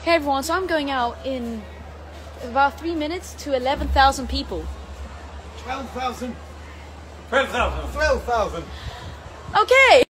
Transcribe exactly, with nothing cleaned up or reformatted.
Hey everyone, so I'm going out in about three minutes to eleven thousand people. twelve thousand. twelve thousand. twelve thousand. Okay!